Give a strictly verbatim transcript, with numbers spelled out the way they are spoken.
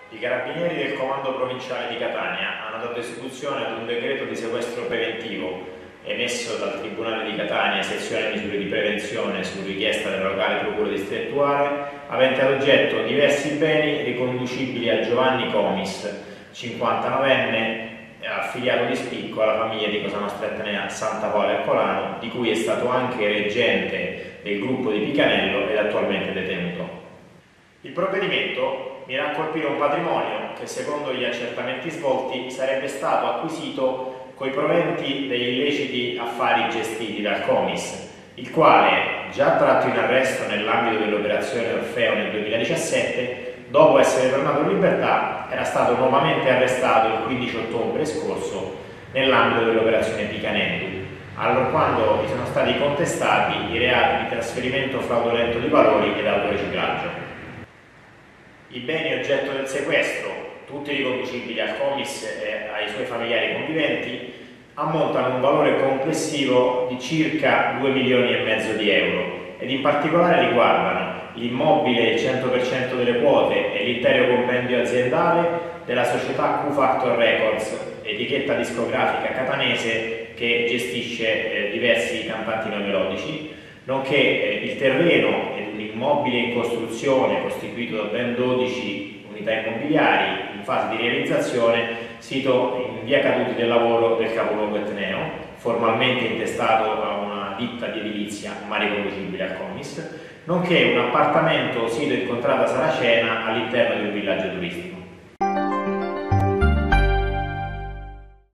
I carabinieri del Comando Provinciale di Catania hanno dato esecuzione ad un decreto di sequestro preventivo emesso dal Tribunale di Catania, sezione misure di prevenzione su richiesta della locale procura distrettuale, avente ad oggetto diversi beni riconducibili a Giovanni Comis, cinquantanovenne, affiliato di spicco alla famiglia di Cosa Nostra Etnea Santa Paola Ercolano, di cui è stato anche reggente del gruppo di Picanello ed attualmente detenuto. Il provvedimento mira a colpire un patrimonio che, secondo gli accertamenti svolti, sarebbe stato acquisito coi proventi degli illeciti affari gestiti dal Comis, il quale, già tratto in arresto nell'ambito dell'operazione Orfeo nel duemiladiciassette, dopo essere tornato in libertà, era stato nuovamente arrestato il quindici ottobre scorso nell'ambito dell'operazione Picanello, allorquando gli sono stati contestati i reati di trasferimento fraudolento di valori ed autoriciclaggio. I beni oggetto del sequestro, tutti riconducibili al Comis e ai suoi familiari conviventi, ammontano a un valore complessivo di circa due milioni e mezzo di euro ed in particolare riguardano l'immobile, il cento per cento delle quote e l'intero compendio aziendale della società Q-Factor Records, etichetta discografica catanese che gestisce eh, diversi cantanti neomelodici, nonché eh, il terreno e l'immobile in costruzione costituito da ben dodici unità immobiliari in fase di realizzazione, sito in via Caduti del Lavoro del capoluogo etneo, formalmente intestato a una ditta di edilizia ma riconducibile al Comis, nonché un appartamento sito in contrada Saracena all'interno di un villaggio turistico.